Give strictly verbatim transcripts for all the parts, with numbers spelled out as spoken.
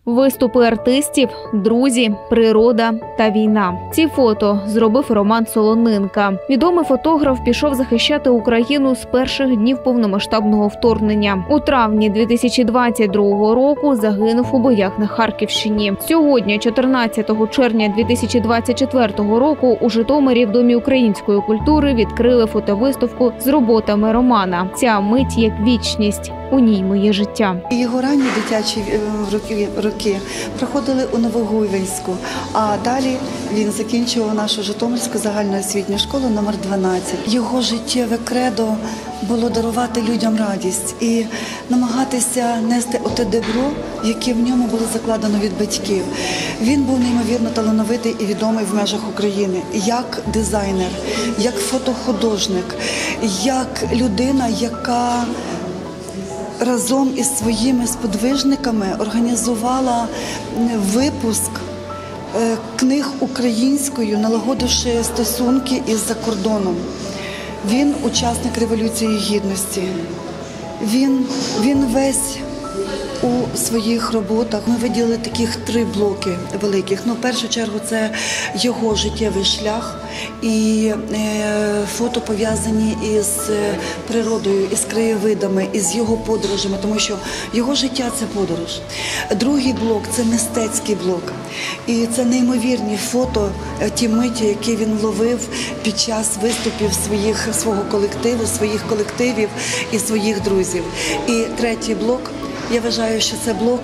Виступи артистів, друзі, природа та війна. Ці фото зробив Роман Солонинка. Відомий фотограф пішов захищати Україну з перших днів повномасштабного вторгнення. У травні дві тисячі двадцять другого року загинув у боях на Харківщині. Сьогодні, чотирнадцятого червня дві тисячі двадцять четвертого року, у Житомирі в Домі української культури відкрили фотовиставку з роботами Романа. Ця мить як вічність. У ній моє життя. Його ранні дитячі роки, роки проходили у Новогуйвинську, а далі він закінчував нашу Житомирську загальноосвітню школу номер дванадцять. Його життєве кредо було дарувати людям радість і намагатися нести оте добро, яке в ньому було закладено від батьків. Він був неймовірно талановитий і відомий в межах України як дизайнер, як фотохудожник, як людина, яка разом із своїми сподвижниками організувала випуск книг українською, налагодивши стосунки із-за кордоном. Він учасник Революції Гідності. Він, він весь у своїх роботах. Ми виділили таких три блоки великих. Ну, в першу чергу це його життєвий шлях і е, фото пов'язані із природою, із краєвидами, із його подорожами, тому що його життя – це подорож. Другий блок – це мистецький блок. І це неймовірні фото, ті миті, які він ловив під час виступів своїх, свого колективу, своїх колективів і своїх друзів. І третій блок – я вважаю, що це блок,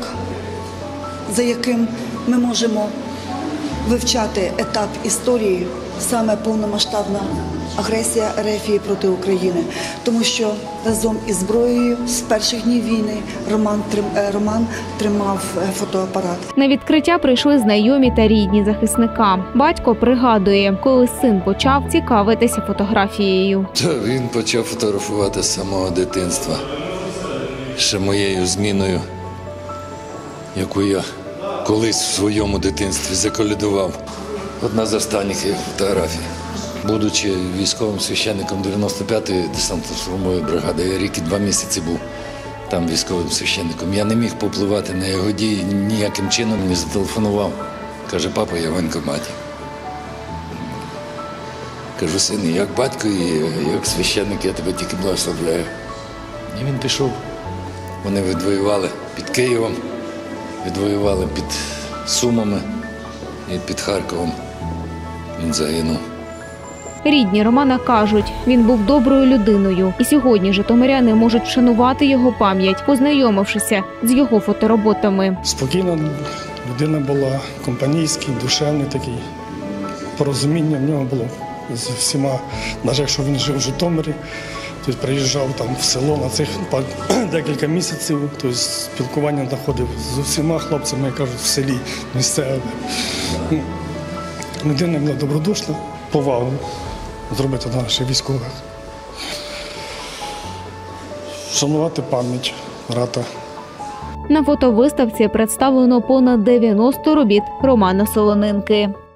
за яким ми можемо вивчати етап історії, саме повномасштабна агресія РФ проти України. Тому що разом із зброєю з перших днів війни Роман, Роман тримав фотоапарат. На відкриття прийшли знайомі та рідні захисника. Батько пригадує, коли син почав цікавитися фотографією. Він почав фотографувати з самого дитинства. Ще моєю зміною, яку я колись в своєму дитинстві заколядував. Одна з останніх є фотографій. Будучи військовим священником дев'яносто п'ятої десантно-штурмової бригади, я рік і два місяці був там військовим священником. Я не міг попливати на його дії ніяким чином. Мені зателефонував. Каже, папа, я в воєнкоматі. Кажу, син, як батько і як священник, я тебе тільки благословляю. І він пішов. Вони відвоювали під Києвом, відвоювали під Сумами і під Харковом. Він загинув. Рідні Романа кажуть, він був доброю людиною. І сьогодні житомиряни можуть вшанувати його пам'ять, познайомившися з його фотороботами. Спокійна людина була, компанійський, душевний такий. Порозуміння в нього було з всіма. Навіть якщо він жив в Житомирі, тобто приїжджав там в село на цих декілька місяців, тобто спілкування знаходив з усіма хлопцями, як кажуть, в селі місцевими. Людина була добродушна, повагу зробити до наших військових. Шанувати пам'ять брата. На фотовиставці представлено понад дев'яносто робіт Романа Солонинки.